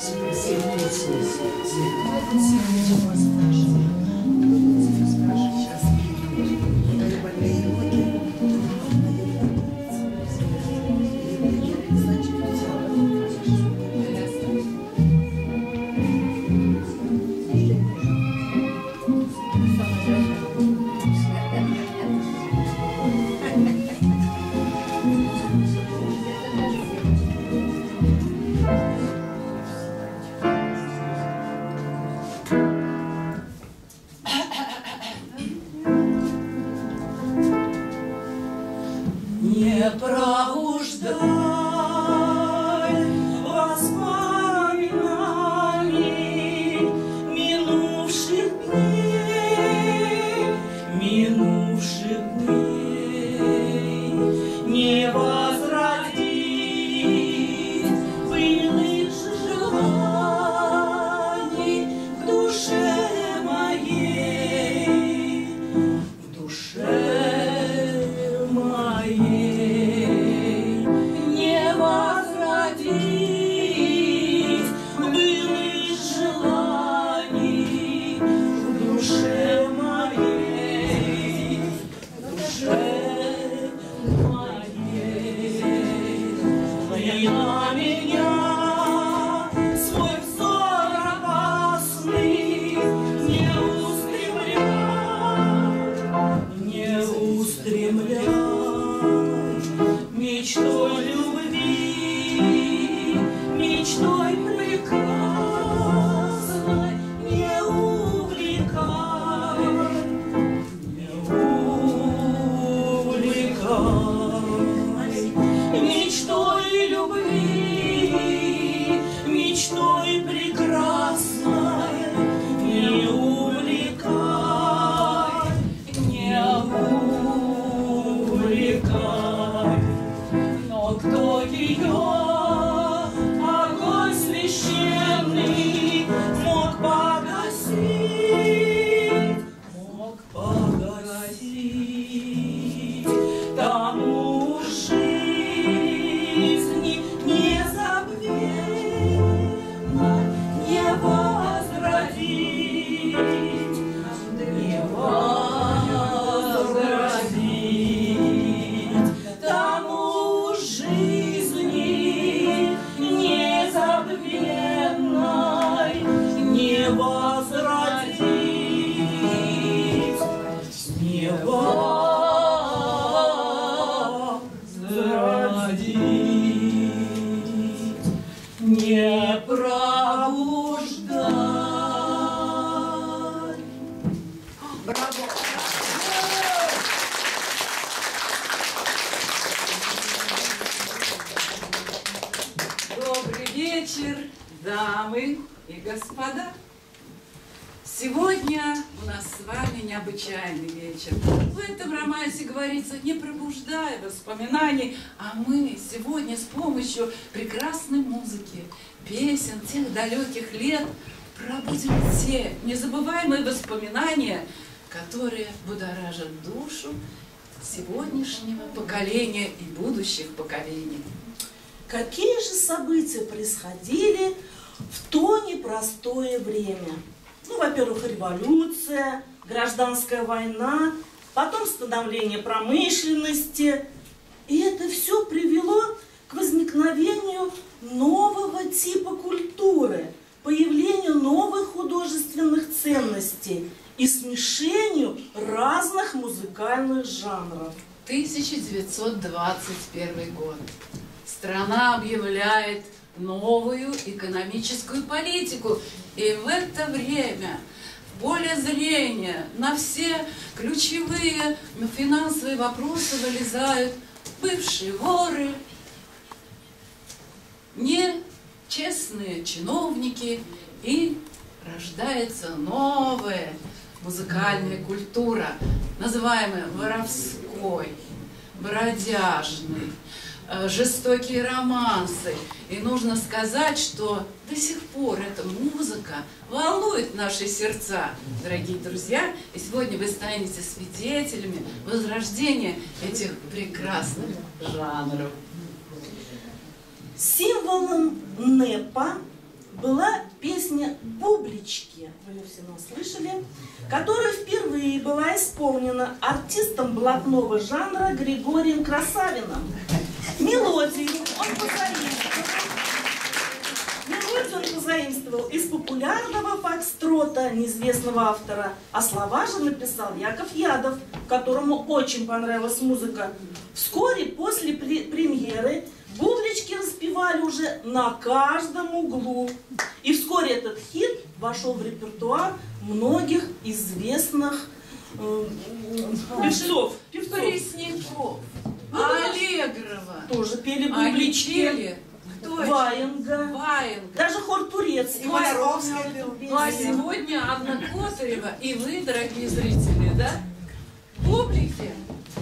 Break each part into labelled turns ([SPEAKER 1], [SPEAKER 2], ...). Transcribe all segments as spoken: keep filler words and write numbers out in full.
[SPEAKER 1] Сегодня у нас с вами необычайный вечер. В этом романсе говорится: не пробуждай воспоминаний, а мы сегодня с помощью прекрасной музыки, песен тех далеких лет пробудим те незабываемые воспоминания, которые будоражат душу сегодняшнего поколения и будущих поколений.
[SPEAKER 2] Какие же события происходили в то непростое время? Ну, во-первых, революция, гражданская война, потом становление промышленности. И это все привело к возникновению нового типа культуры, появлению новых художественных ценностей и смешению разных музыкальных жанров.
[SPEAKER 1] тысяча девятьсот двадцать первый год. Страна объявляет новую экономическую политику. И в это время в поле зрения на все ключевые финансовые вопросы вылезают бывшие воры, нечестные чиновники, и рождается новая музыкальная культура, называемая воровской, бродяжной, жестокие романсы. И нужно сказать, что до сих пор эта музыка волнует наши сердца, дорогие друзья. И сегодня вы станете свидетелями возрождения этих прекрасных жанров.
[SPEAKER 2] Символом НЭПа была песня «Бублички», вы ее все нас слышали, которая впервые была исполнена артистом блатного жанра Григорием Красавиным. Мелодию он позаимствовал, мелодию он позаимствовал из популярного фокстрота неизвестного автора, а слова же написал Яков Ядов, которому очень понравилась музыка. Вскоре после премьеры «Бублички» распевали уже на каждом углу. И вскоре этот хит вошел в репертуар многих известных э, певцов. певцов.
[SPEAKER 1] Пресняков, Аллегрова.
[SPEAKER 2] Тоже пели «Бублички».
[SPEAKER 1] Пели.
[SPEAKER 2] Ваенга.
[SPEAKER 1] Ваенга.
[SPEAKER 2] Даже хор турецкий.
[SPEAKER 1] Ну а сегодня Анна Котарева и вы, дорогие зрители, да? Бублики.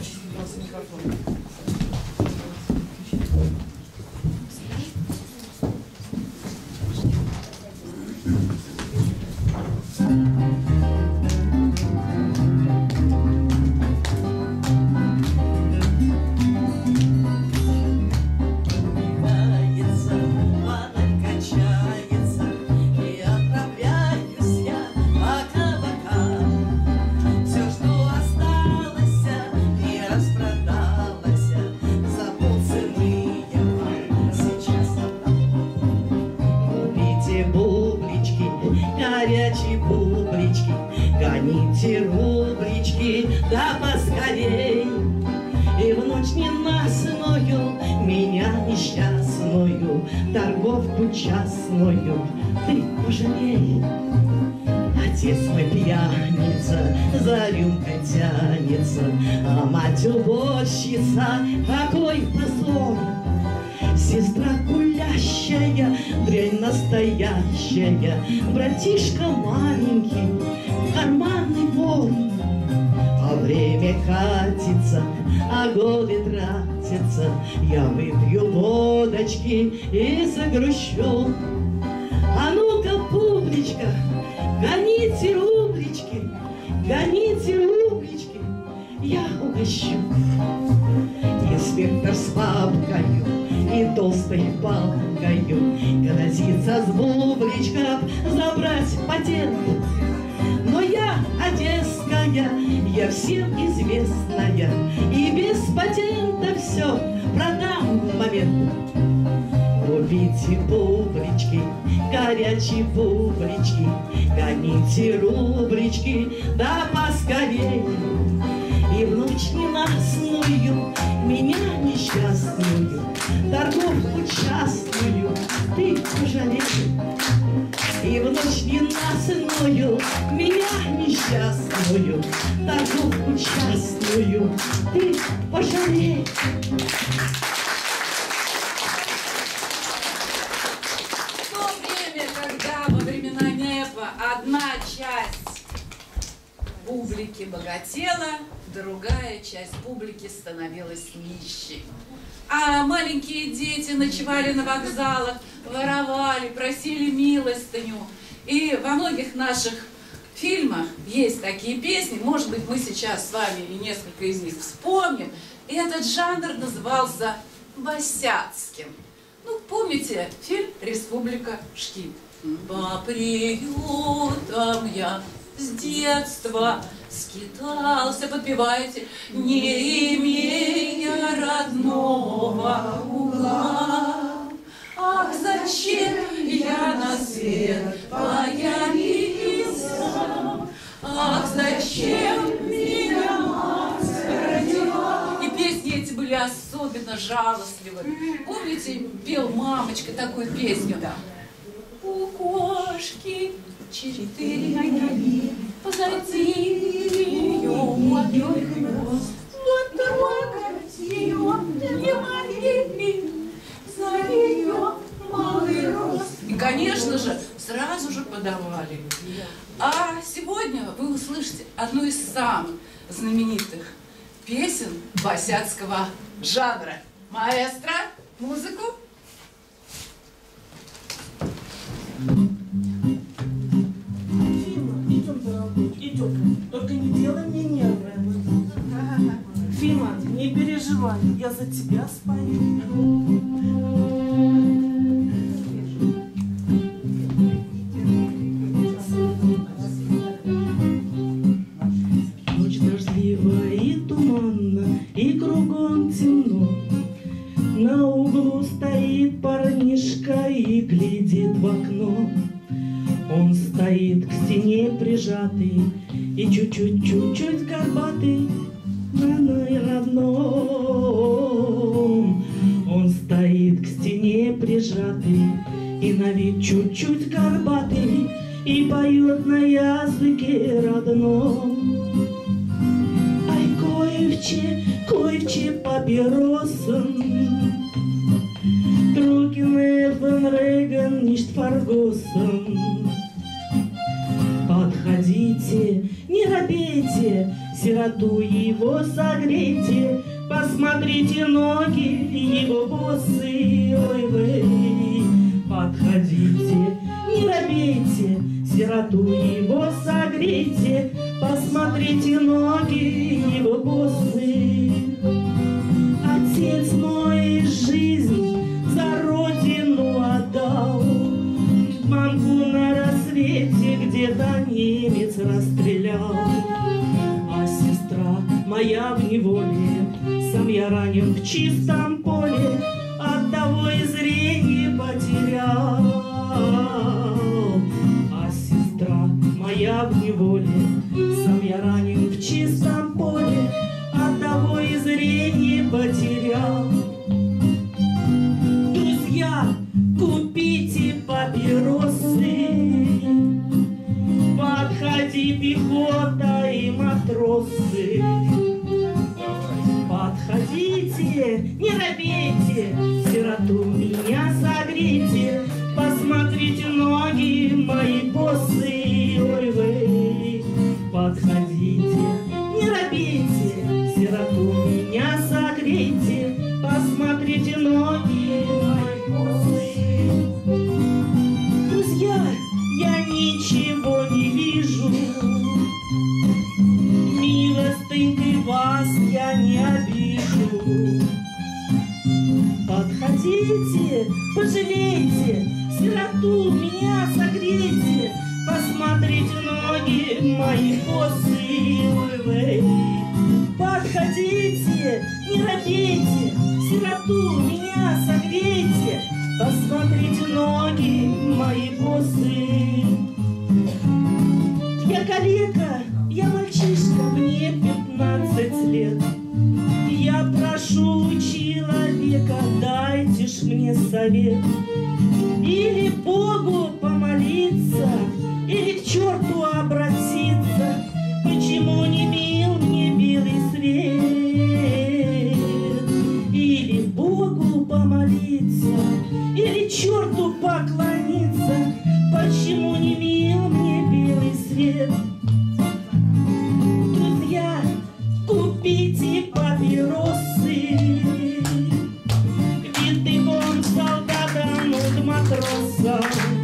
[SPEAKER 3] Гоните рублички, да поскорей. И в ночь ненастную, меня несчастную, торговку частную ты пожалей. Отец мой пьяница, за рюмкой тянется, а мать уборщица, какой позор. Сестра гулящая, дрянь настоящая, братишка маленький, карманный вор. А время катится, а годы тратятся, я выпью водочки и загрущу. А ну-ка, публичка, гоните рублички, гоните рублички, я угощу. Инспектор с папкою и толстой палкою грозится с бубличков забрать патент. Но я одесская, я всем известная, и без патента все продам в момент. Купите бублички, горячие бублички, гоните рублички, да поскорей. И в ночь ненастную, меня несчастную, торговку частную ты пожалей. И в ночь ненастную, меня несчастную, торговку частную ты пожалей.
[SPEAKER 1] В то время, когда во времена НЭПа одна часть публики богатела, другая часть публики становилась нищей. А маленькие дети ночевали на вокзалах, воровали, просили милостыню. И во многих наших фильмах есть такие песни, может быть, мы сейчас с вами и несколько из них вспомним. И этот жанр назывался босяцким. Ну, помните фильм «Республика Шкит»? По приютам я с детства скитался, подпевайте, не имея родного угла. Ах, зачем я на свет появился? Ах, зачем меня мать родила? И песни эти были особенно жалостливы. Помните, пел мамочка такую песню? У кошки четыре ноги, позади ее мой хвост. Вот трогать ее не могли, за ее малый рост. И, конечно же, сразу же подавали. А сегодня вы услышите одну из самых знаменитых песен босяцкого жанра. Маэстро, музыку.
[SPEAKER 2] Идем, дорогой, идем. Только не делай мне нервы. Фима, не переживай, я за тебя спою.
[SPEAKER 3] На углу стоит парнишка и глядит в окно. Он стоит к стене прижатый и чуть-чуть-чуть-чуть горбатый на родном. Он стоит к стене прижатый и на вид чуть-чуть горбатый и поет на языке родном. Ай, коевче, коевче папиросен, Трукин фон Рейган, ништ Фаргусен. Подходите, не робейте, сироту его согрейте, посмотрите ноги его босые, ой вы. Подходите, не робейте, сироту его согрейте, посмотрите ноги его босые. Отец мой жизнь за родину отдал, мамку на рассвете где-то немец расстрелял. А сестра моя в неволе, сам я ранен в чистом поле, оттого и зрение потерял. А сестра моя в неволе, сам я ранен в чистом поле, оттого и зрение потерял. Друзья, купите папиросы, подходи пехота и матросы. Подходите, не робейте, сироту меня согрейте, посмотрите ноги мои босые, ой вы. Подходите, не робейте, сироту меня согрейте, посмотрите ноги мои босые. Друзья, я ничего не вижу, милостынькой вас я не обижу. Подходите, пожалейте, сироту меня согрейте, посмотрите ноги мои босые, ой вы. Подходите, не робейте, сироту меня согрейте, посмотрите ноги мои босые. Я калека, я мальчишка, мне пятнадцать лет. Я прошу человека, дайте ж мне совет. Или Богу помолиться, или к черту обратиться, почему не мил мне белый свет? Или Богу помолиться, или черту поклониться, почему не мил мне белый свет? Друзья, купите папиросы, виды вон солдатам от матросам.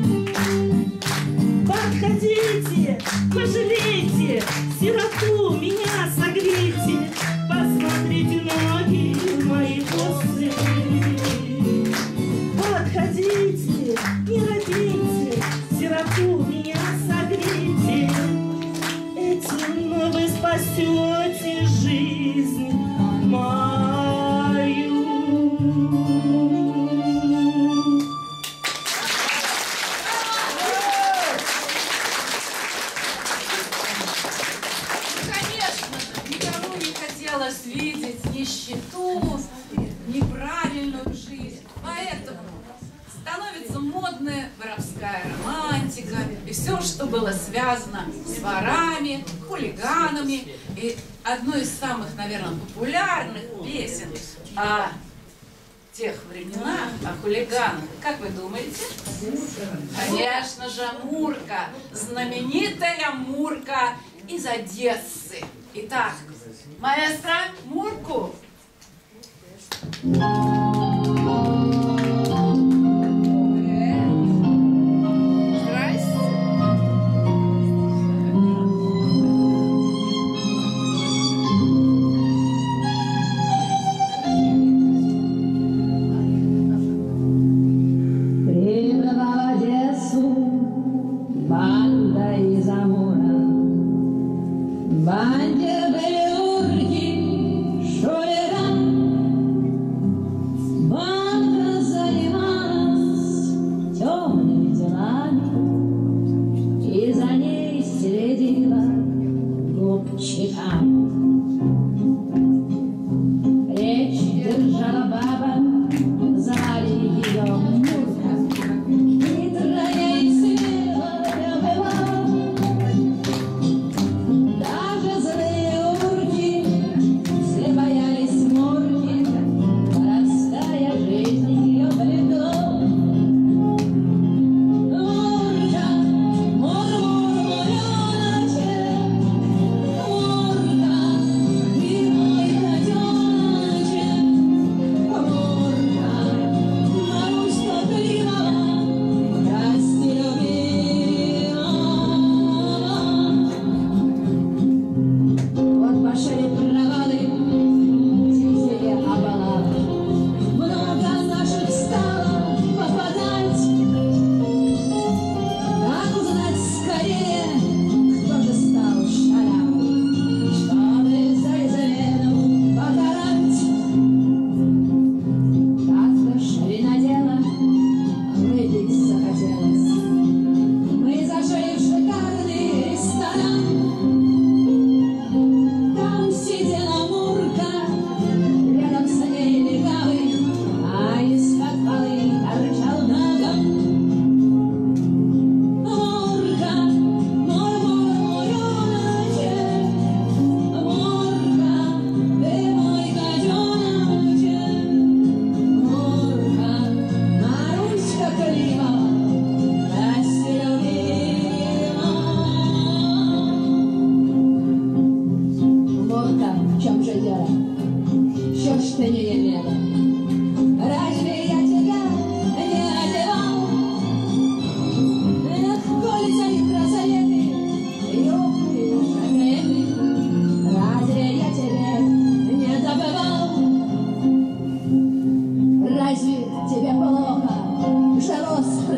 [SPEAKER 3] Подходите, пожалейте, сироту меня согрейте, посмотрите ноги мои босые. Подходите, не робейте, сироту меня согрейте, этим вы спасете жизнь мою.
[SPEAKER 1] Никому не хотелось видеть нищету, неправильную жизнь. Поэтому становится модная воровская романтика и все, что было связано с ворами, хулиганами. И одной из самых, наверное, популярных песен о тех временах, о хулиганах, как вы думаете? Конечно же, Мурка, знаменитая Мурка из Одессы. Итак, маэстро, Мурку.
[SPEAKER 4] Банде были урки, шулеран,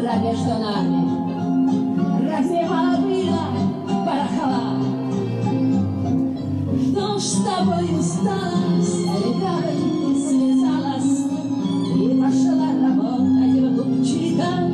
[SPEAKER 4] снегом между нами, развивала было барахла. Что ж с тобою стало, с рекой связалась и пошла работать в лучика.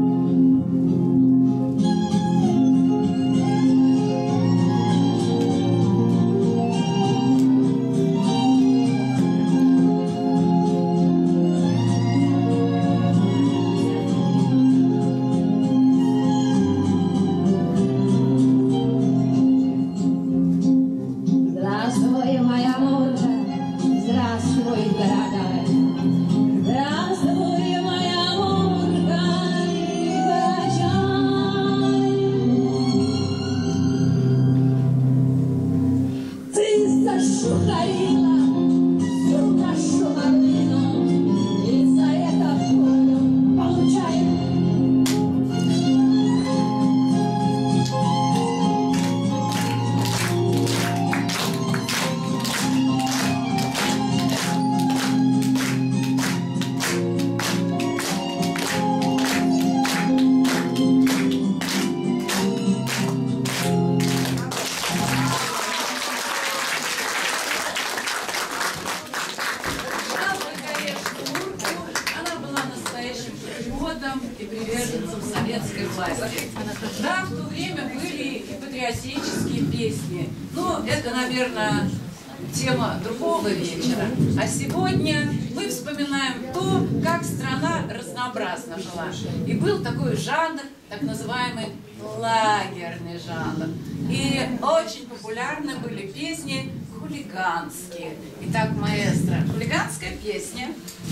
[SPEAKER 1] И приверженцем советской власти. Да, в то время были и патриотические песни. Но это, наверное, тема другого вечера. А сегодня мы вспоминаем то, как страна разнообразно жила. И был такой жанр, так называемый лагерный жанр. И очень популярны были песни хулиганские. Итак, маэстро, хулиганская песня.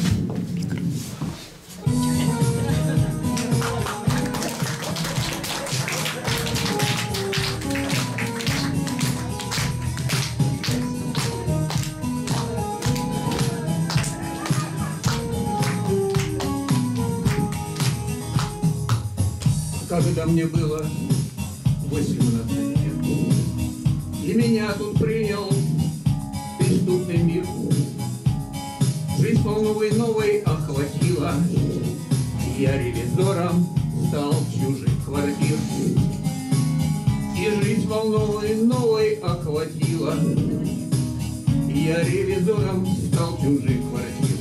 [SPEAKER 5] Когда мне было восемнадцать лет, и меня тут принял преступный мир. Жизнь новой новой охватила, и я ревизором стал чужих квартир. И жизнь волновой новой охватила, и я ревизором стал чужих квартир.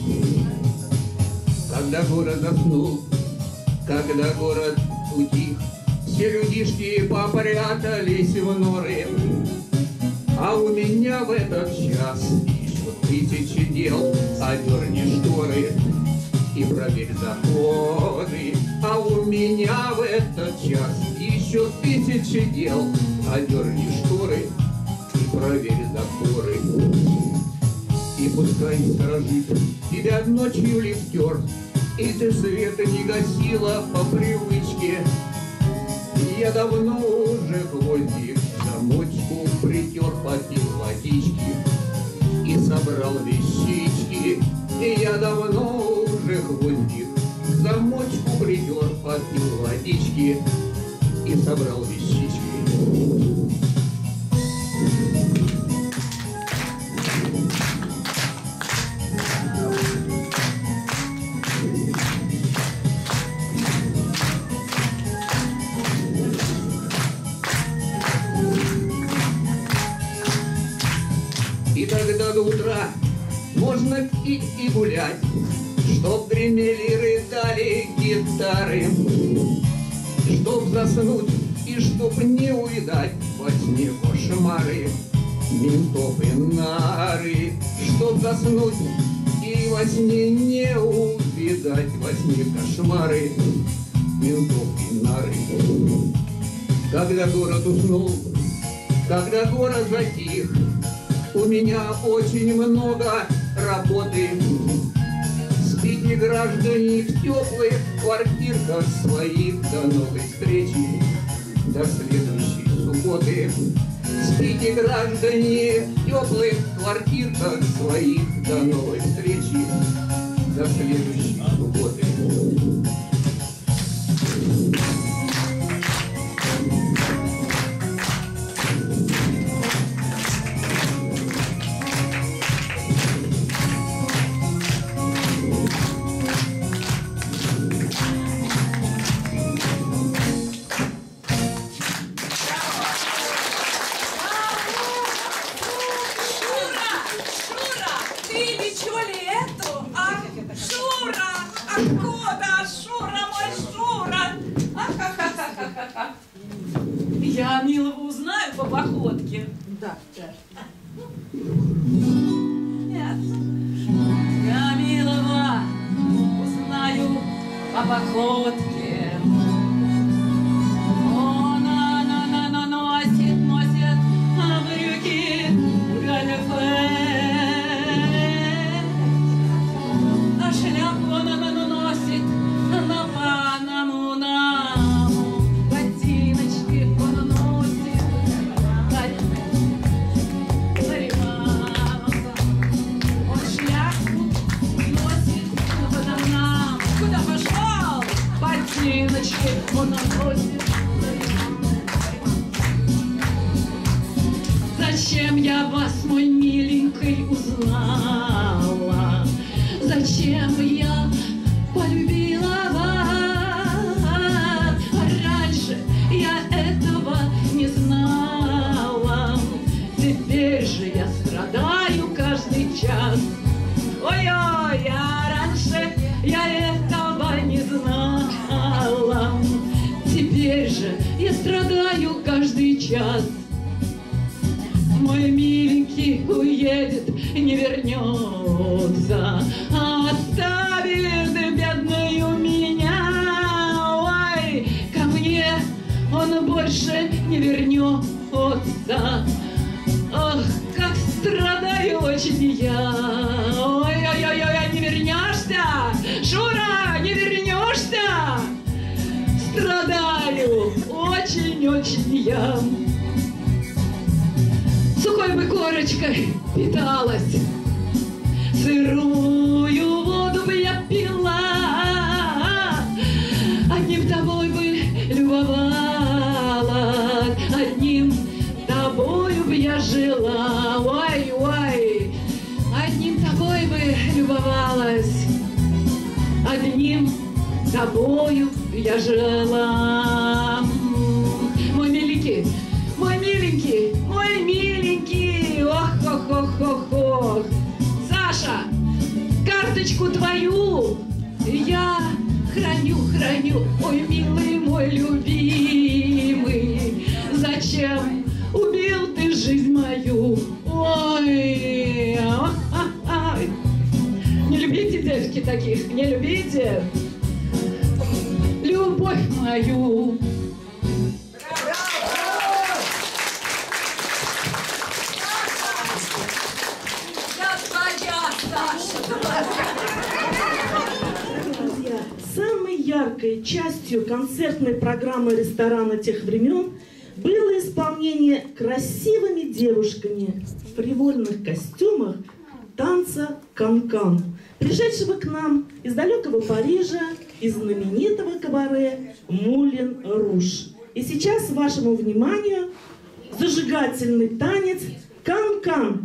[SPEAKER 5] Когда город заснул, когда город утих, все людишки попрятались в норы, а у меня в этот час еще тысячи дел. Одерни шторы и проверь законы, а у меня в этот час еще тысячи дел. Одерни шторы и проверь запоры. И пускай сторожит тебя ночью лифтер, и ты света не гасила по привычке. Я давно уже гвоздик замочку притер, попил водички и собрал вещички. И я давно уже гвоздик замочку притер, попил водички и собрал вещички. И тогда до утра можно пить и гулять, чтоб гремели, рыдали гитары, чтоб заснуть и чтоб не увидать во сне кошмары ментов и нары, чтоб заснуть и во сне не увидать во сне кошмары ментов и нары. Когда город уснул, когда город затих, у меня очень много работы. Спите, граждане, в теплых квартирках своих. До новой встречи, до следующей субботы. Спите, граждане, в теплых квартирках своих. До новой встречи, до следующей субботы.
[SPEAKER 1] Откуда, Шура, мой Шура? Ахахахахаха. Я Милого узнаю по походке.
[SPEAKER 2] Да.
[SPEAKER 1] Нет. Я Милого узнаю по походке. Он она, она, она носит, носит брюки галифе. А шляпу она наносит на панаму наму. Ботиночки он носит. Он шляпу носит на панаму. Куда пошел? Ботиночки он носит. Зачем я вас, мой миленький, узнала? Зачем я полюбила вас? Раньше я этого не знала. Теперь же я страдаю каждый час. Ой-ой, а раньше я этого не знала. Теперь же я страдаю каждый час. Мой миленький уедет, не вернется, оставит бедную меня. Ой, ко мне он больше не вернется. Ох, как страдаю очень я. Ой-ой-ой, не вернешься, Шура, не вернешься. Страдаю очень-очень я. Сухой бы корочкой питалась, сырую воду бы я пила, одним тобой бы любовалась, одним тобою бы я жила. Ой-ой, одним тобой бы любовалась, одним тобою я жила. Мой миленький, мой миленький, мой миленький, ох-ох-ох-ох-ох. Саша, карточку твою я храню, храню, ой, милый мой любимый. Зачем убил ты жизнь мою? Ой, ой, не любите, девки, таких, не любите? Любовь мою.
[SPEAKER 2] Друзья, самой яркой частью концертной программы ресторана тех времен было исполнение красивыми девушками в привольных костюмах танца канкан, пришедшего к нам из далекого Парижа, из знаменитого кабаре Мулен Руж. И сейчас вашему вниманию зажигательный танец канкан.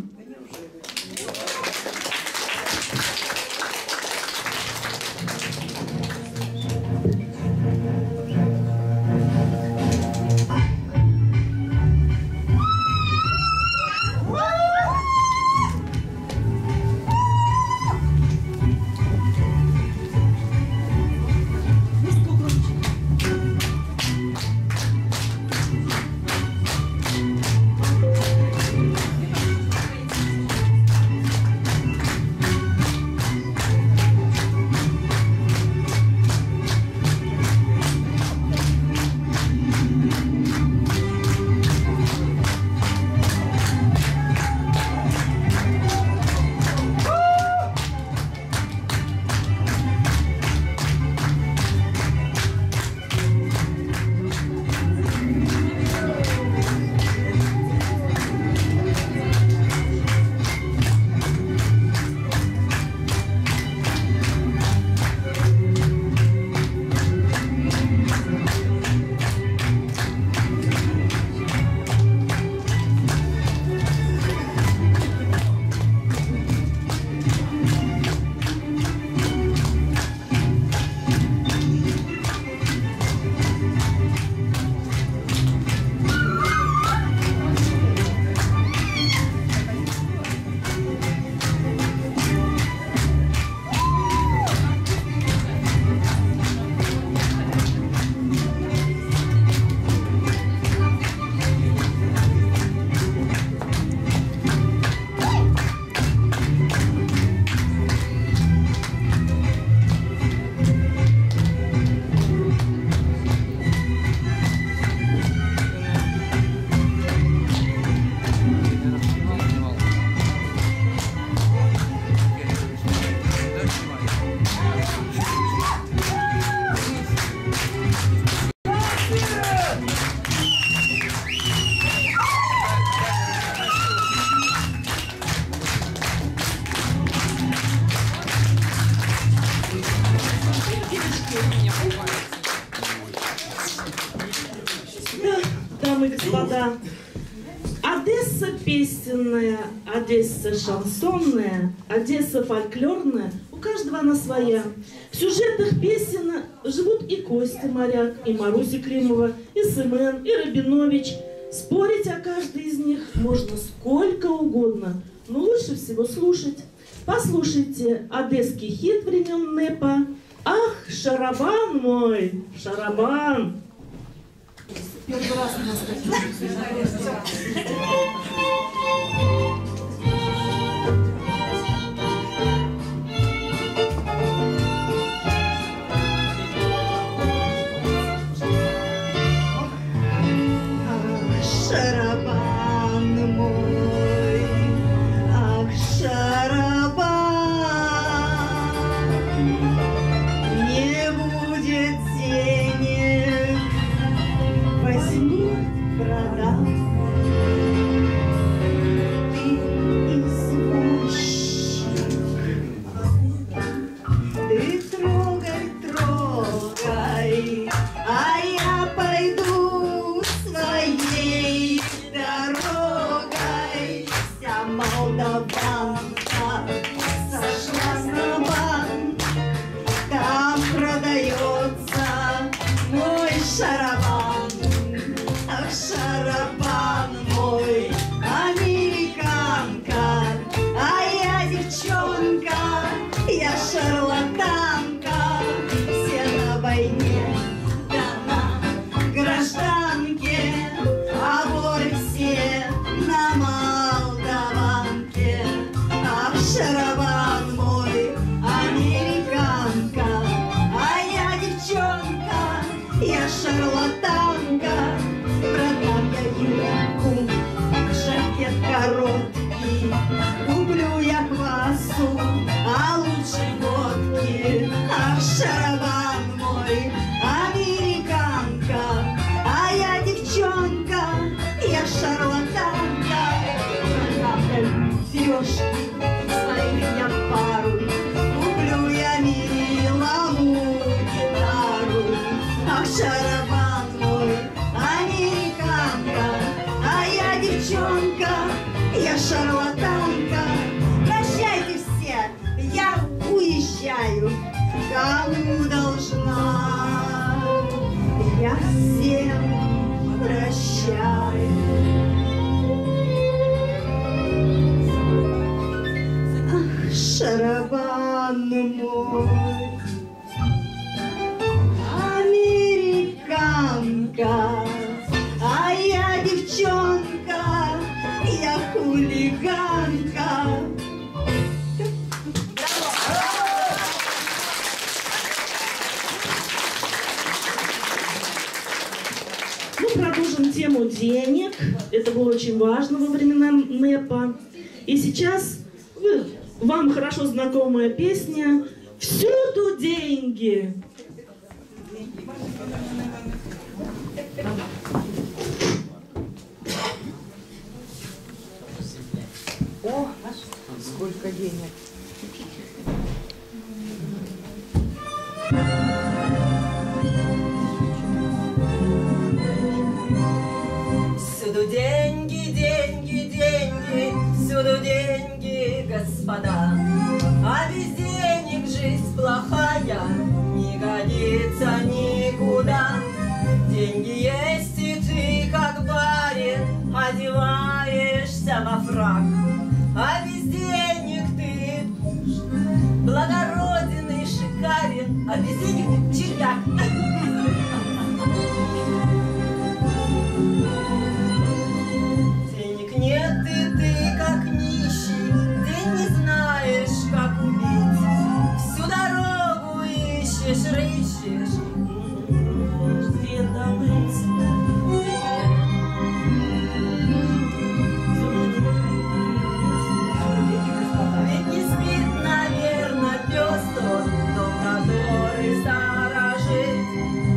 [SPEAKER 3] Дамы и господа, Одесса песенная, Одесса шансонная, Одесса фольклорная, у каждого она своя. В сюжетах песен живут и Костя Моряк, и Маруся Климова, и Семен, и Рабинович. Спорить о каждой из них можно сколько угодно, но лучше всего слушать. Послушайте одесский хит времен НЭПа «Ах, шарабан мой, шарабан».
[SPEAKER 2] Первый раз у нас
[SPEAKER 6] шарабан мой, ах, шарабан, не будет денег, возьми, продам. Ты извозчик, ты трогай, трогай, а я пойду своей дорогой. Вся молдаванка сошла на банк, там продается мой шарабан. Ах, шарабан мой, американка, а я девчонка, я шарлатанка. Все на войне, да на гражданке, а воры все на молдаванке. Ах, шарабан мой, американка, а я девчонка, я шарлатанка. Продам я юбку, жакет короткий, куплю я квасу, а лучше водки. Ах, шарабан мой, американка, а я девчонка, я шарлатанка. Продам сережки своих я пару, куплю я милому гитару. Ах, шарабан мой, американка, а я девчонка, я шарлатанка. Прощайте все, я уезжаю, кому должна, я всем прощаю. Ах, шарабан мой, американка, а я девчонка, я хулиганка.
[SPEAKER 3] Мы продолжим тему денег. Это было очень важно во времена НЭПа. И сейчас вы, вам хорошо знакомая песня «Всюду деньги».
[SPEAKER 7] О, сколько денег.
[SPEAKER 6] Всюду деньги, деньги, деньги, всюду деньги, господа. А без денег жизнь плохая, не годится никуда. Деньги есть, и ты, как барин, одеваешься во фрак. А без денег ты благороден и шикарен, а без денег ты червяк. Денег нет, и ты как нищий, ты не знаешь, как убить. Всю дорогу ищешь, рыщешь, где добыть. Ведь не спит, наверное, пес тот, дом, который сторожит.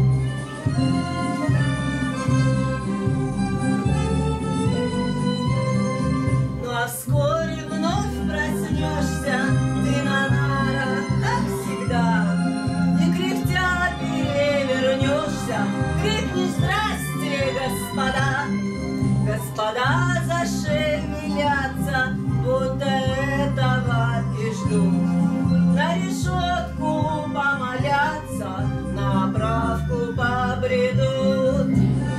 [SPEAKER 6] Ну а вскоре вновь проснешься ты на нарах, как всегда, и кряхтя улыбнутся, на правку побредут.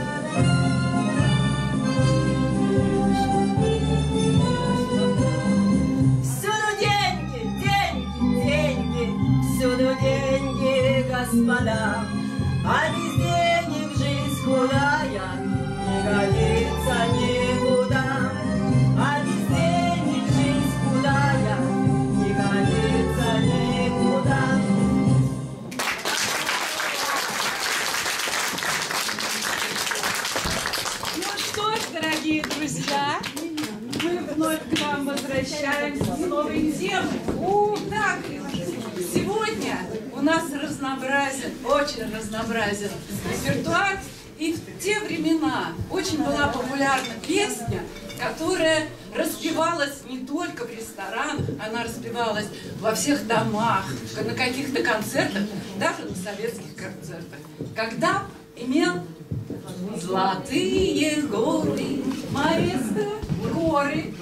[SPEAKER 6] Всюду деньги, деньги, деньги, всюду деньги, господа, а без денег жизнь худая не годится никуда. А без денег жизнь худая не годится никуда.
[SPEAKER 1] Ну что ж, дорогие друзья, мы вновь к вам возвращаемся с новой темой. Итак, сегодня у нас разнообразен, очень разнообразен репертуар. И в те времена очень была популярна песня, которая распевалась не только в ресторанах, она распевалась во всех домах, на каких-то концертах, даже на советских концертах. Когда имел золотые горы, маэстро, горы.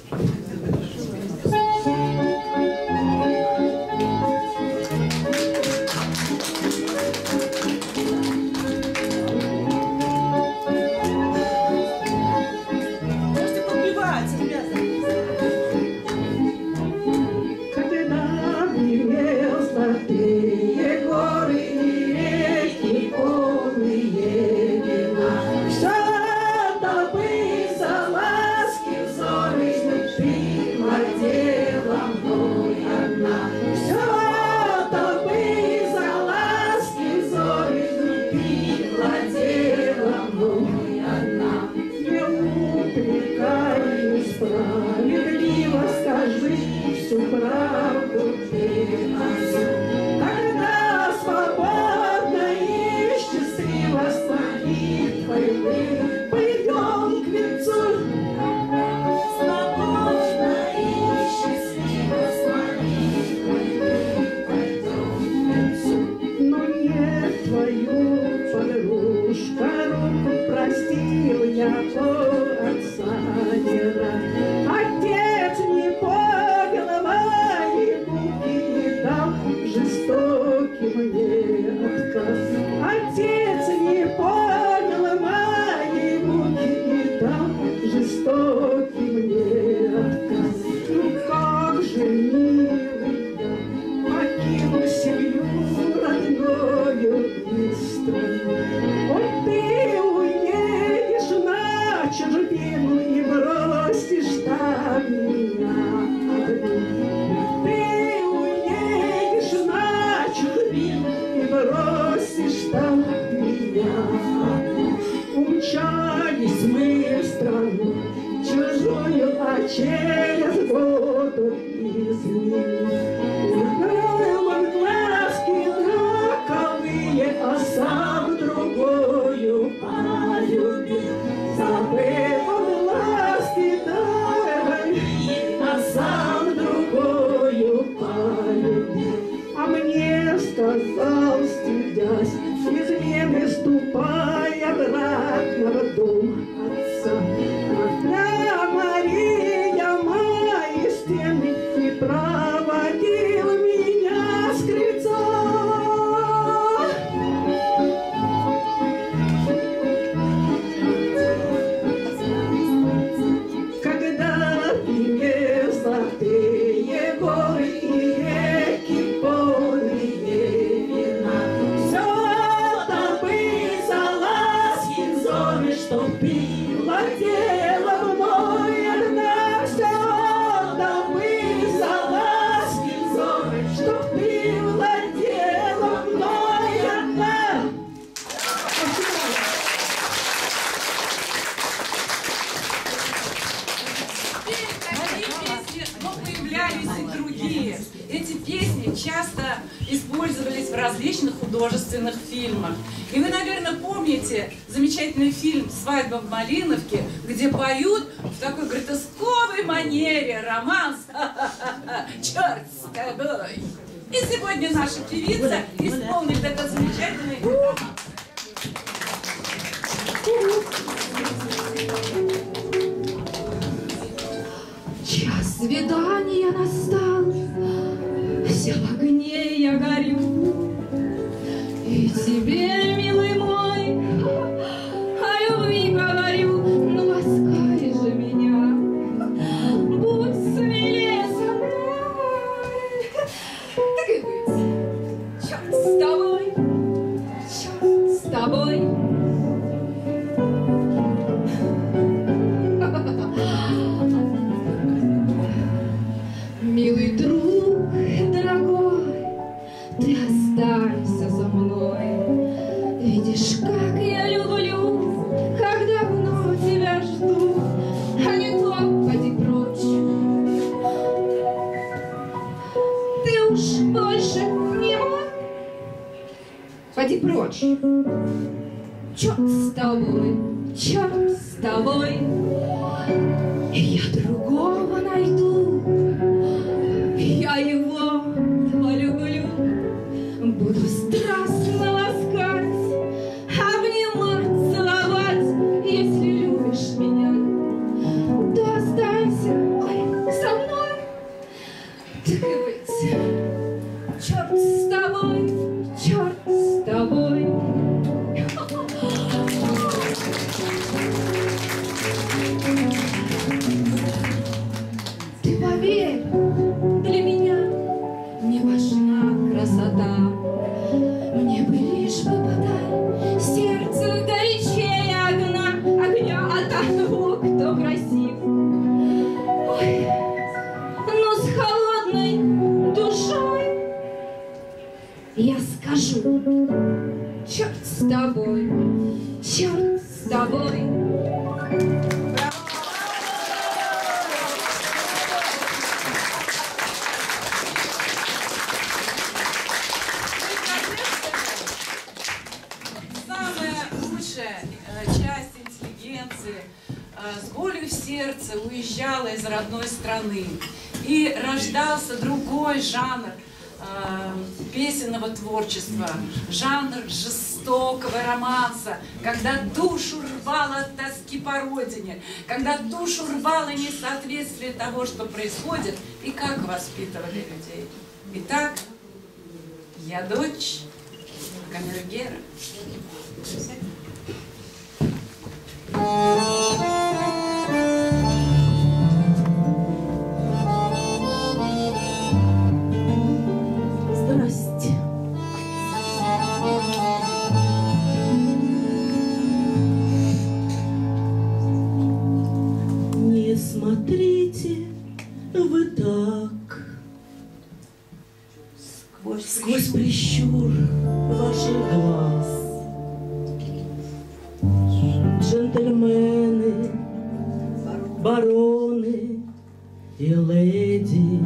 [SPEAKER 1] Использовались в различных художественных фильмах. И вы, наверное, помните замечательный фильм «Свадьба в Малиновке», где поют в такой гротесковой манере романс «Черт с тобой». И сегодня наша певица исполнит этот замечательный романс.
[SPEAKER 4] Час свидания настал, вся в огне я горю. И тебе, милый мой, о любви говорю, ну ласкай же меня, будь смелее со мной. Так и быть, черт с тобой, черт с тобой. Милый друг, дорогой, ты останься со мной. Видишь, как я люблю, как давно тебя жду, а не то поди прочь. Ты уж больше не мой, поди прочь. Черт с тобой, черт с тобой, я другого найду. Я его полюблю, буду страстно ласкать, обнимать, целовать. Если любишь меня, то останься, ой, со мной. Так и быть, черт с тобой, черт с тобой. Ты поверь, для меня не важна красота. Мне бы лишь бы подай сердце горячее огня, огня от того, кто красив. Ой, но с холодной душой я скажу: черт с тобой, черт с тобой.
[SPEAKER 1] Часть интеллигенции с болью в сердце уезжала из родной страны, и рождался другой жанр песенного творчества, жанр жестокого романса, когда душу рвало от тоски по родине, когда душу рвало несоответствие того, что происходит, и как воспитывали людей. Итак, я дочь камергера.
[SPEAKER 3] Здрасте. Не смотрите вы так сквозь, сквозь прищур ваших глаз. Джентльмены, бароны и леди,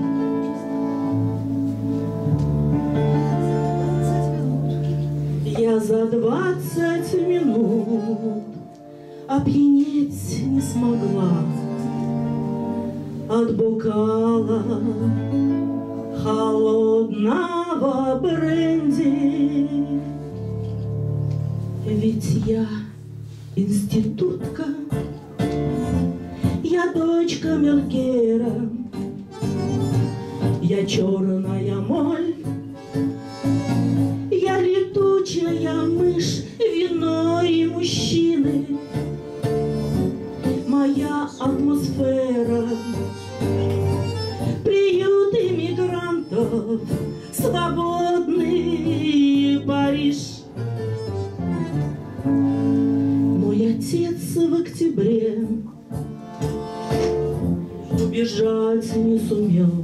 [SPEAKER 3] я за двадцать минут опьянеть не смогла от бокала холодного бренди. Ведь я институтка, я дочка камергера, я черная моль, я летучая мышь, вино и мужчины. Моя атмосфера приют иммигрантов, свободный Париж. Мой отец в октябре убежать не сумел,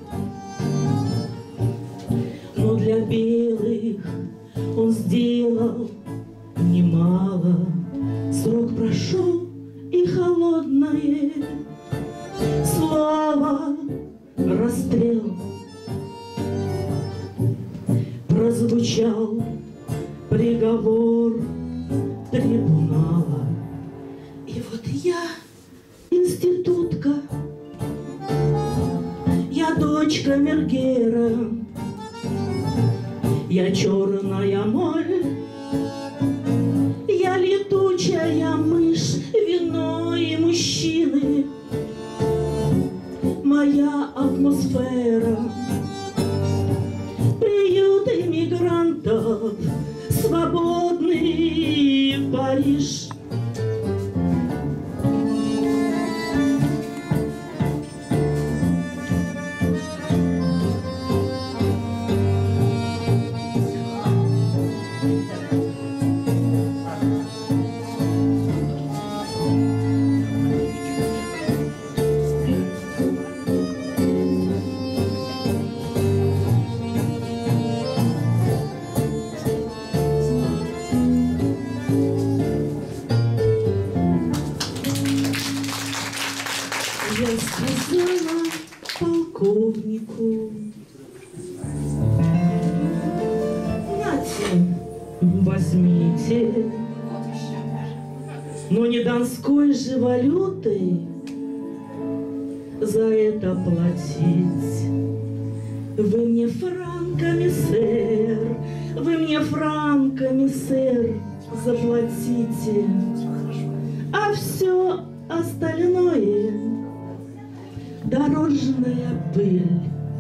[SPEAKER 3] но для белых он сделал немало. Срок прошел, и холодное слово расстрел прозвучал приговор трибунала. И вот я институтка, я дочь камергера, я черная моль, я летучая мышь, вино и мужчины. Моя атмосфера приют иммигрантов, мигрантов, свободный Париж. Я сказала полковнику: нате, возьмите, но не донской же валютой за это платить. Вы мне франками, сэр, вы мне франками, сэр, заплатите, а все остальное — дорожная пыль.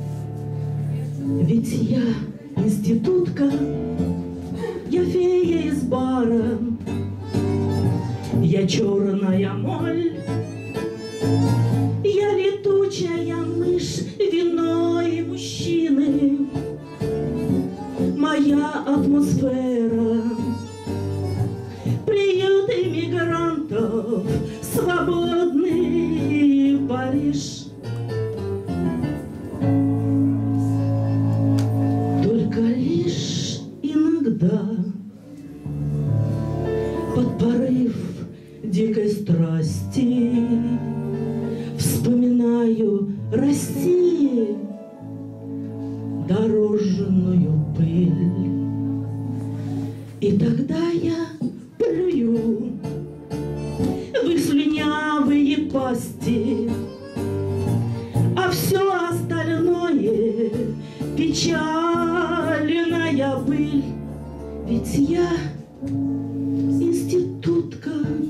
[SPEAKER 3] Ведь я институтка, я фея из бара, я черная моль, я летучая мышь, вино и мужчины, моя атмосфера, приют иммигрантов, свободный Париж. Только лишь иногда под порыв дикой страсти вспоминаю России дорожную пыль. И тогда я плюю в их слюнявые пасти, а все остальное — печальная быль. Ведь я институтка,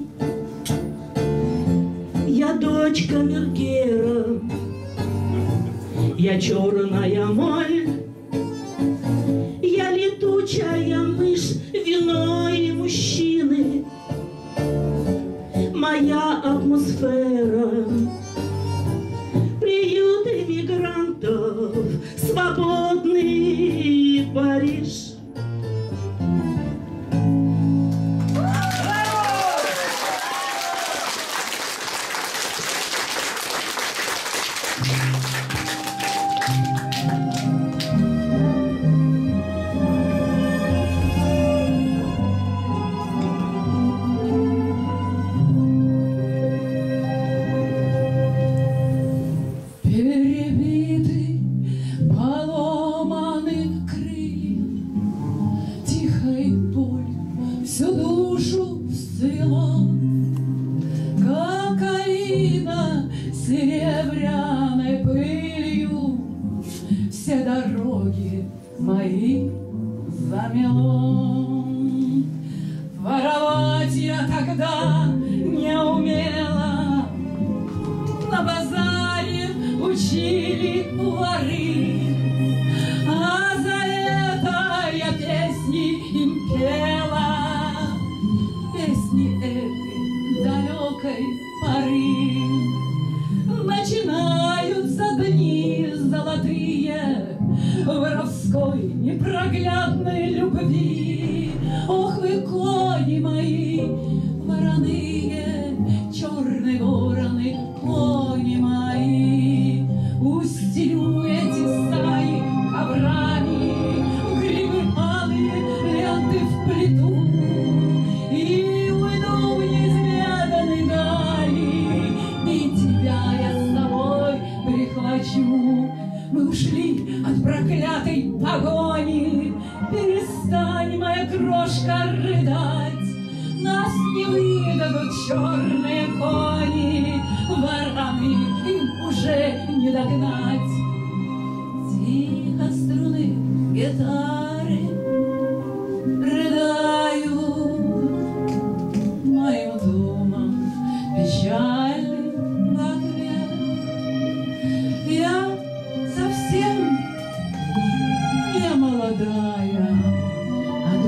[SPEAKER 3] я дочка Мергера, я черная моль, я летучая мышь, вино и мужчины, моя атмосфера, приют иммигрантов, свободный Париж.
[SPEAKER 1] Перебиты, поломаны крылья, тихой болью всю душу сцвела, как калина серебряной пылью все дороги мои замело. Воровать я тогда не умела, на базаре учили воры, а за это я песни им пела, песни этой далекой поры. Начинаются дни золотые воровской непроглядной любви. Ох вы, кони мои вороные, черные вороны, кони мои, устелю эти стаи коврами, грибы алые ленты вплету и уйду в неизведанные дали, и тебя я с собой прихвачу. Мы ушли от проклятой погони, перестань, моя крошка, рыдать, нас не выдадут черные кони, вороны им уже не догнать. Тихо струны гитары рыдают моим домом печальным в ответ. Я совсем не молодая,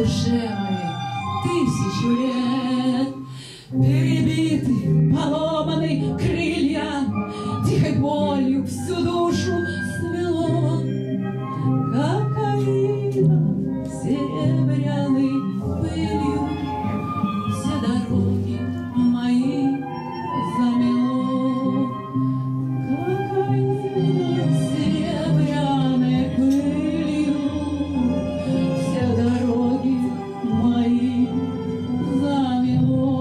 [SPEAKER 1] душе моей тысячу лет. Перебиты, поломаны крылья, тихой болью всю душу смело. Кокаином серебряной пылью все дороги мои замело. Кокаином серебряной пылью все дороги мои замело.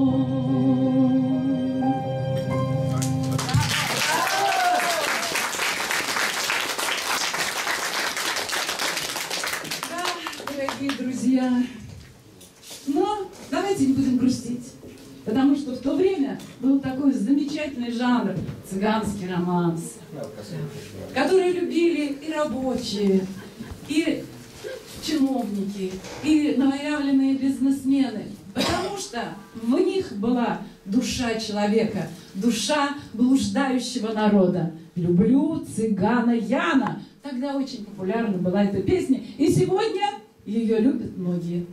[SPEAKER 1] Дорогие друзья, но давайте не будем грустить, потому что в то время был такой замечательный жанр — цыганский романс, который любили и рабочие, и чиновники, и новоявленные бизнесмены, потому что в них была душа человека, душа блуждающего народа. «Люблю цыгана Яна». Тогда очень популярна была эта песня, и сегодня ее любят многие.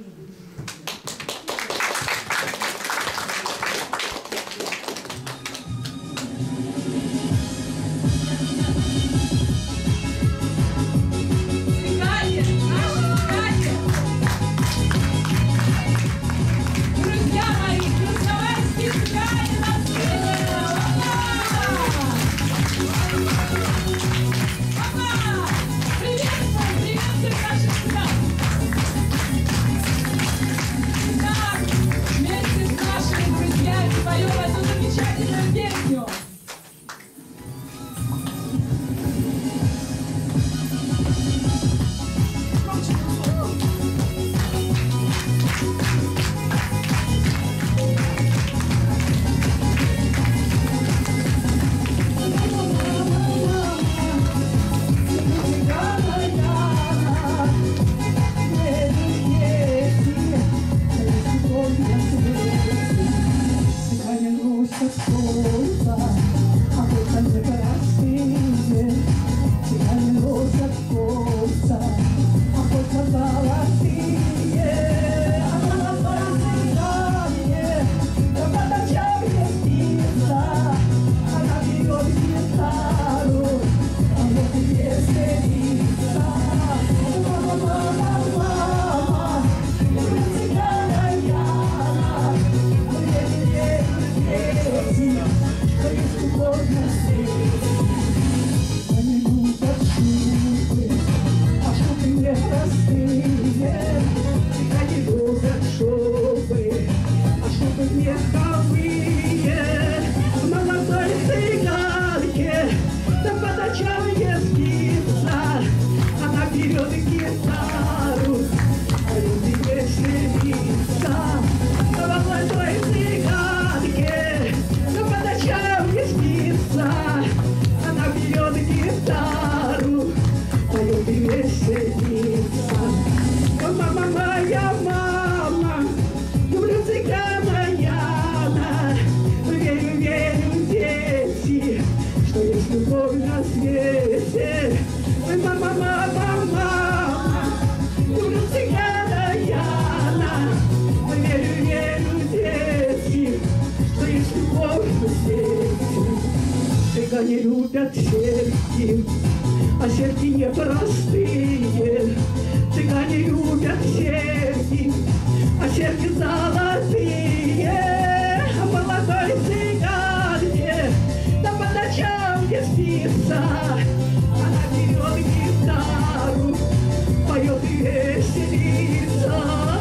[SPEAKER 1] Цыгане, наши цыгане! Друзья мои, красноярские цыгане на сцене! Опа! Приветствуем, приветствуем наших цыган! Итак, вместе с нашими друзьями поем эту замечательную песню.
[SPEAKER 5] Цыгане любят серьги, а серьги непростые. Цыгане любят серьги, а серьги золотые. А молодой цыганке, да по ночам не спится. Она берет гитару, поет и веселится.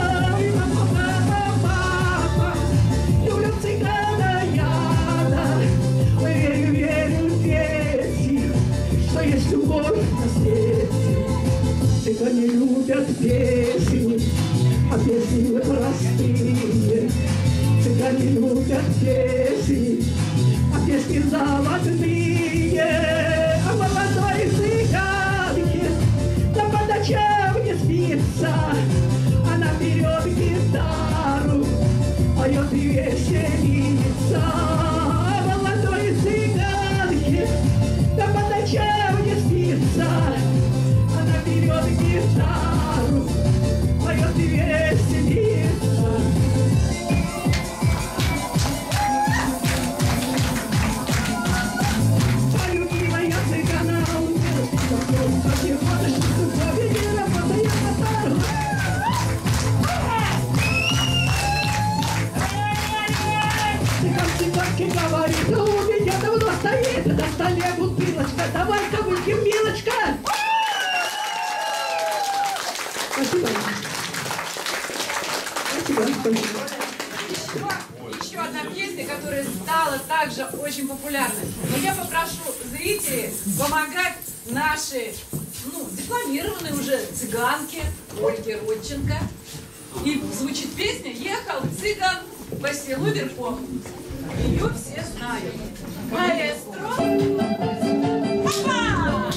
[SPEAKER 5] Мама, люблю цыгана Яна. Верю, верю, дети, что есть любовь на свете. Цыгане любят песни, а песни непростые. Цыгане любят песни, а песни золотые. А молодой цыганке, да по ночам не спится. Она берет гитару, поет и веселится. Да по ночам не спится, она берет гитару, поет и веселится.
[SPEAKER 3] Где бутылочка? Давай-ка выпьем, Милочка! Спасибо. Спасибо. Спасибо.
[SPEAKER 1] Еще, еще одна песня, которая стала также очень популярной. Но я попрошу зрителей помогать нашей, ну, дипломированной уже цыганке Ольге Родченко. И звучит песня «Ехал цыган по селу верхом». Ее все знают. Маэстро! Папа!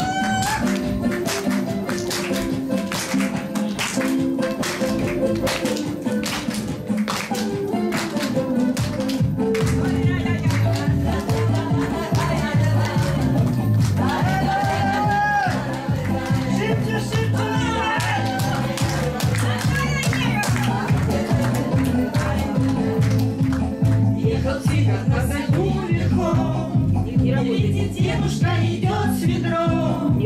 [SPEAKER 8] Видите, девушка идет с ведром,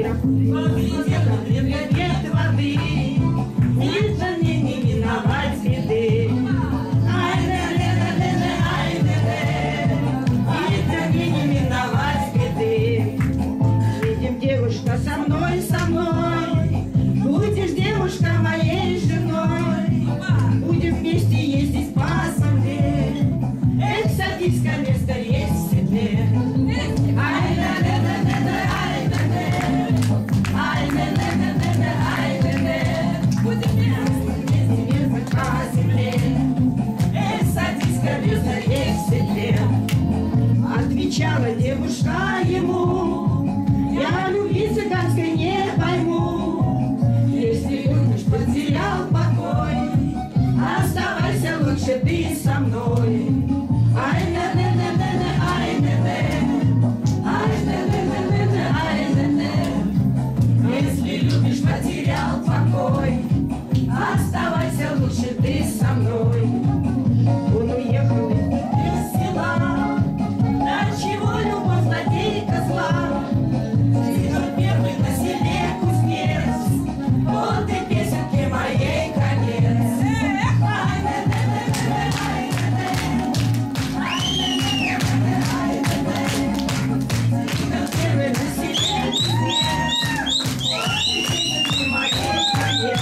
[SPEAKER 8] нет воды, нет же мне не миновать беды. Ай, да, да, да, да, ай, да, да, нет же мне не миновать беды. Едем, девушка, со мной, со мной, будешь, девушка, моей женой, будем вместе ездить по земле. Эх, садись-ка, место есть в седле. Ай, да, да, да, да, да, ай, да, да, ай, да, да, да, да, да, ай, да, да, будем вместе ехать по земле. Эх, садись-ка, место есть в седле. Отвечала девушка ему: я любви цыганской не пойму. Если любишь, потерял покой, оставайся лучше ты со мной. Ай, да, да, да, да, да, ай, да, да, ай, да, да, да, да, да, ай, да, да. Если любишь, потерял покой, оставайся лучше ты со мной. Он уехал из села, до чего любовь злодейка зла. Цыган первый на селе кузнец, вот и песенки моей конец. Ай, да, да, да, да, ай, да, да. Ай, да, да, да, да, ай, да, да. Цыган первый на селе кузнец, вот и песенки моей конец.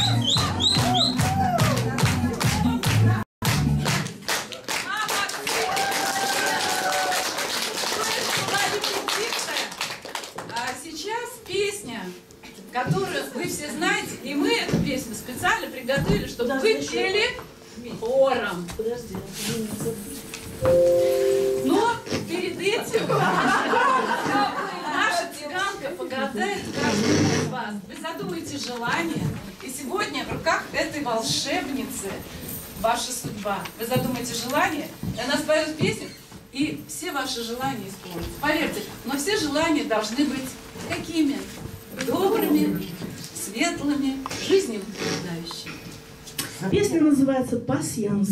[SPEAKER 1] А сейчас песня, которую вы все знаете, и мы эту песню специально приготовили, чтобы
[SPEAKER 2] Да,
[SPEAKER 1] вы
[SPEAKER 2] еще.
[SPEAKER 1] пели хором.
[SPEAKER 2] Подожди,
[SPEAKER 1] Но перед этим наша цыганка погадает каждому из вас. Вы задумаете желание, и сегодня в руках этой волшебницы ваша судьба. Вы задумаете желание, и она споет песню, и все ваши желания исполнятся. Поверьте, но все желания должны быть какими? Добрыми, светлыми, жизнеутверждающими.
[SPEAKER 3] Песня называется «Пасьянс».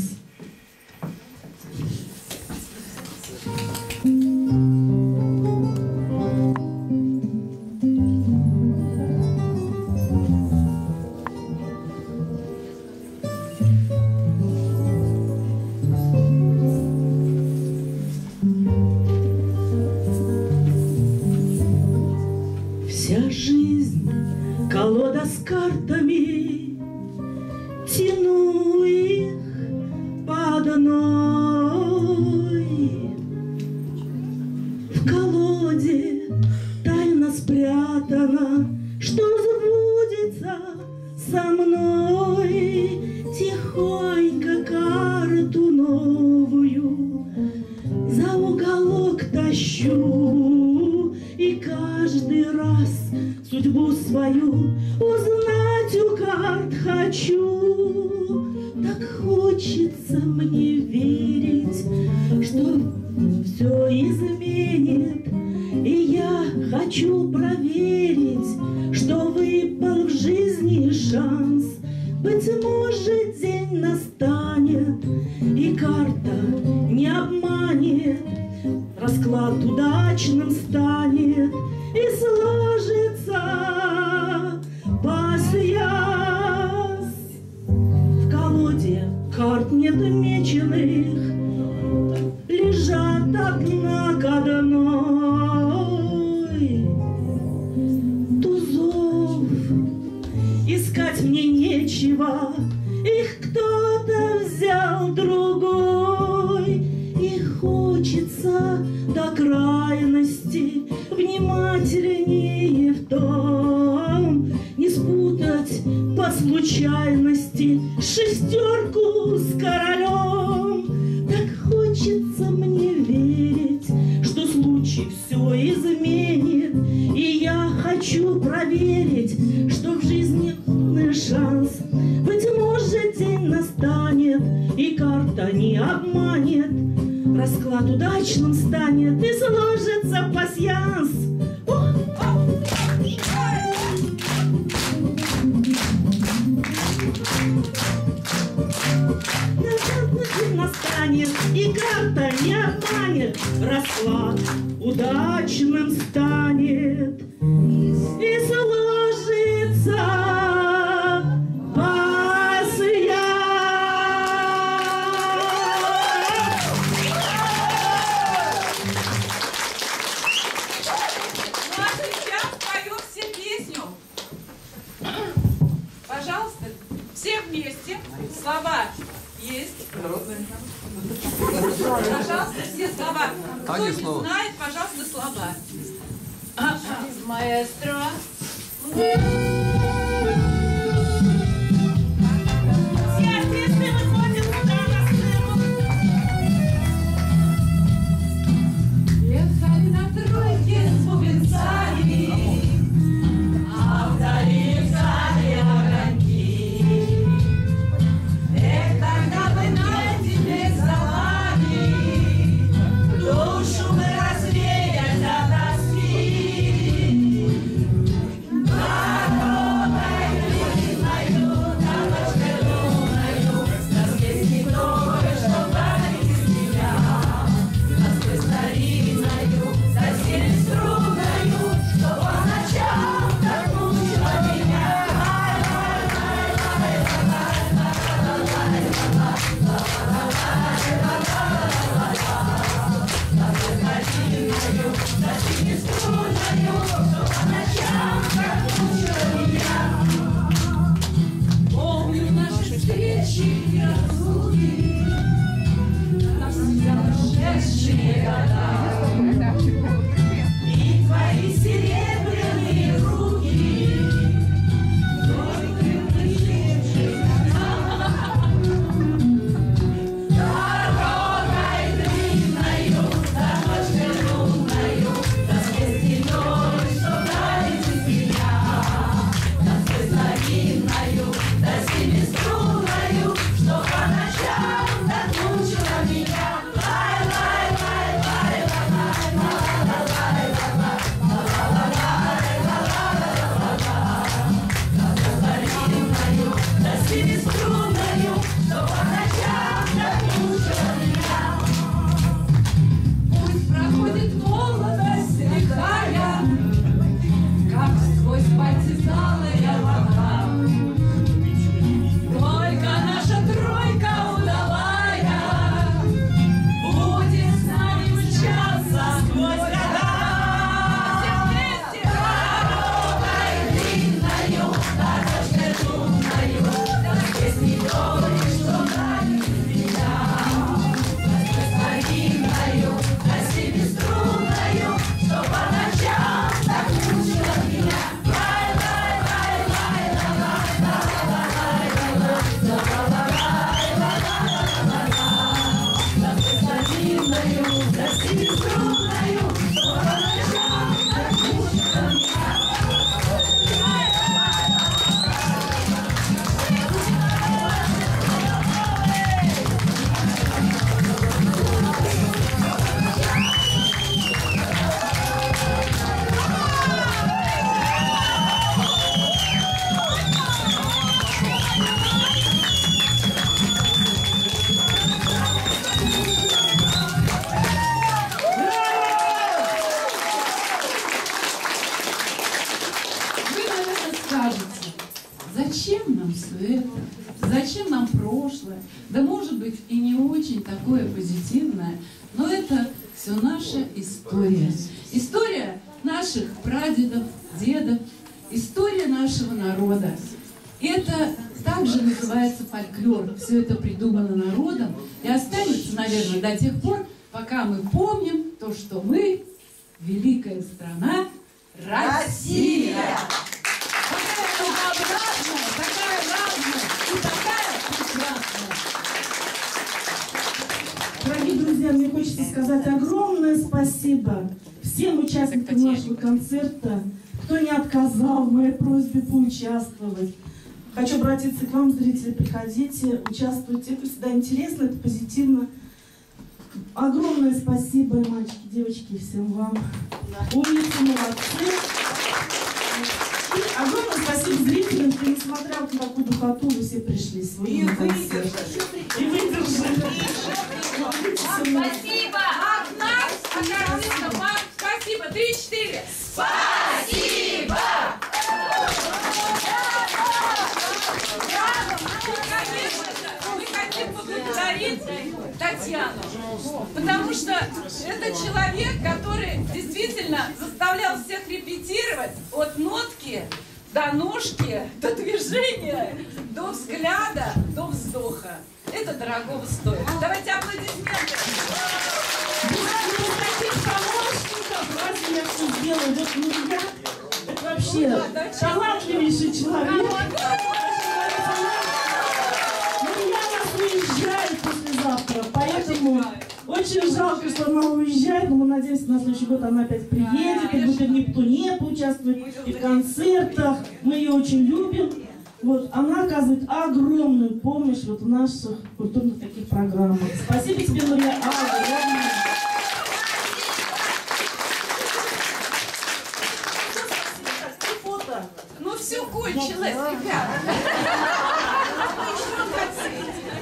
[SPEAKER 3] Вся жизнь — колода с картами, тяну их по одной. В колоде тайно спрятано, что сбудется со мной. Тихонько карту новую за уголок тащу, и каждый раз судьбу свою узнать у карт хочу. Так хочется мне верить, что все изменит, и я хочу проверить, что выпал в жизни шанс. Быть может, день настанет, и карта не обманет, расклад удачным станет, и сложится пасьянс. В колоде карт нет меченых, лежат одна к одной. случайности шестерку с королем. Так хочется мне верить, что случай все изменит, и я хочу проверить, что в жизни полный шанс. Быть может, день настанет, и карта не обманет, расклад удачным станет, и сложится пасьянс. День настанет, и карта не обманет, расклад удачным станет, и сложится пасьянс.
[SPEAKER 1] Ну а сейчас поем все песню. Пожалуйста, все вместе. Слова есть. Пожалуйста, все слова. Кто не знает, пожалуйста, слова. Маэстро.
[SPEAKER 2] Все артисты выходят сюда на сцену.
[SPEAKER 1] Ехали на тройке с бубенцами, а вдали взяли огоньки. Эх, тогда бы найдены за вами, душу мы развеять от тоски. Дорогой длинною, дорожкой луною, нас есть никто, что барит меня. Нас есть старинною, соседей струнною, что по ночам так мучила меня. Помню наши встречи и разлуки, прошедшие года, и твои серебряные руки, только пришедшие дорогой длинною, дорожкой лунною, тоской седой, что дарит из меня, тоской старинною, да семиструнною, что по ночам так мучила меня. Лай, лай, лай, лай, лай, лай, лай, лай, старинною, да семиструнною, что по ночам так мучила меня. Пусть проходит молодость лихая, как сквозь пальцы талая вода. Только наша тройка удалая будет с нами мчаться сквозь года. Все вместе! Дорогой длинною, дорожкой лунною, да песни той, что дарит меня. Тоской старинною, да семиструнною, что по ночам так мучила меня. Лай, лай, лай, лай, лай, лай, лай, лай, лай, тоской старинною, да семиструнною, что по ночам так мучила меня. Вы, наверное, скажете, зачем нам все это? Зачем нам прошлое? Да может быть и не очень такое позитивное, но это все наша история. История наших прадедов, дедов, история нашего народа. Это также называется фольклор. Все это придумано народом и останется, наверное, до тех пор, пока мы помним то, что мы великая страна Россия. Такая разнообразная, такая разная. серьезная и такая прекрасная.
[SPEAKER 3] Дорогие друзья, мне хочется сказать огромное спасибо всем участникам нашего концерта, кто не отказал в моей просьбе поучаствовать. Хочу обратиться к вам, зрители, приходите, участвуйте. Это всегда интересно, это позитивно. Огромное спасибо, мальчики, девочки, всем вам. Умницы, молодцы. И огромное спасибо зрителям, что, несмотря на такую духоту, вы все пришли сегодня на концерт. И выдержали.
[SPEAKER 1] Спасибо! От нас, от артиста, вам спасибо! Три-четыре! Спасибо! Конечно же, мы хотим поблагодарить Татьяну, потому что это человек, который действительно заставлял всех репетировать от нотки до ножки, до движения, до взгляда, до вздоха. Это дорогого стоит. Давайте аплодисменты.
[SPEAKER 3] Без таких помощников разве я все сделаю? Вот ну, я, это вообще талантливейший человек. Но я нас уезжаю послезавтра, поэтому очень жалко, что она уезжает, но мы надеемся, на следующий год она опять приедет, и будет в Нептуне поучаствовать, и в концертах. Мы ее очень любим. Вот, она оказывает огромную помощь вот в наших культурных таких программах. Спасибо тебе, Мария, огромное.
[SPEAKER 1] Ну все кончилось, ребята. Что хотите?